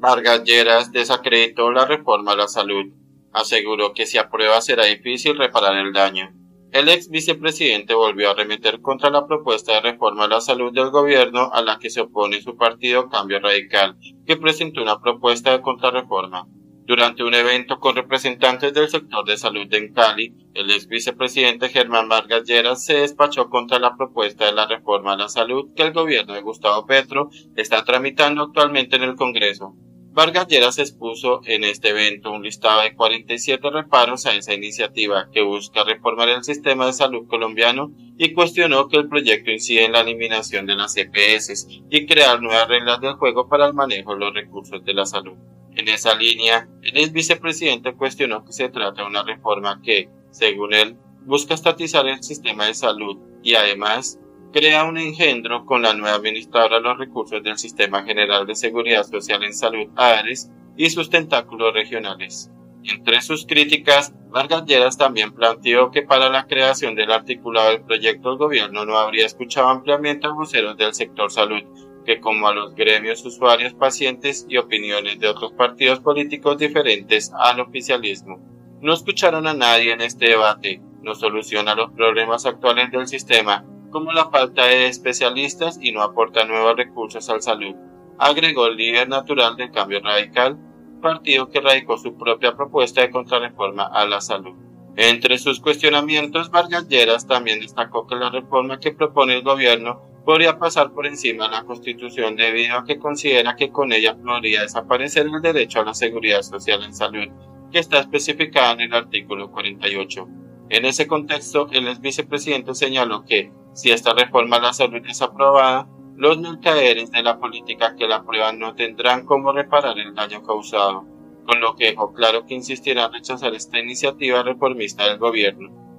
Vargas Lleras desacreditó la reforma a la salud. Aseguró que si aprueba será difícil reparar el daño. El ex vicepresidente volvió a arremeter contra la propuesta de reforma a la salud del gobierno a la que se opone su partido Cambio Radical, que presentó una propuesta de contrarreforma. Durante un evento con representantes del sector de salud en Cali, el ex vicepresidente Germán Vargas Lleras se despachó contra la propuesta de la reforma a la salud que el gobierno de Gustavo Petro está tramitando actualmente en el Congreso. Vargas Lleras expuso en este evento un listado de 47 reparos a esa iniciativa que busca reformar el sistema de salud colombiano y cuestionó que el proyecto incide en la eliminación de las EPS y crear nuevas reglas del juego para el manejo de los recursos de la salud. En esa línea, el ex vicepresidente cuestionó que se trata de una reforma que, según él, busca estatizar el sistema de salud y además crea un engendro con la nueva administradora de los recursos del Sistema General de Seguridad Social en Salud, ARES, y sus tentáculos regionales. Entre sus críticas, Vargas Lleras también planteó que para la creación del articulado del proyecto el gobierno no habría escuchado ampliamente a voceros del sector salud, que como a los gremios, usuarios, pacientes y opiniones de otros partidos políticos diferentes al oficialismo. No escucharon a nadie en este debate, no soluciona los problemas actuales del sistema, como la falta de especialistas y no aporta nuevos recursos al salud, agregó el líder natural del Cambio Radical, partido que radicó su propia propuesta de contrarreforma a la salud. Entre sus cuestionamientos, Vargas Lleras también destacó que la reforma que propone el gobierno podría pasar por encima de la Constitución debido a que considera que con ella podría desaparecer el derecho a la seguridad social en salud, que está especificada en el artículo 48. En ese contexto, el ex vicepresidente señaló que, si esta reforma a la salud es aprobada, los mercaderes de la política que la aprueban no tendrán cómo reparar el daño causado, con lo que dejó claro que insistirá en rechazar esta iniciativa reformista del gobierno.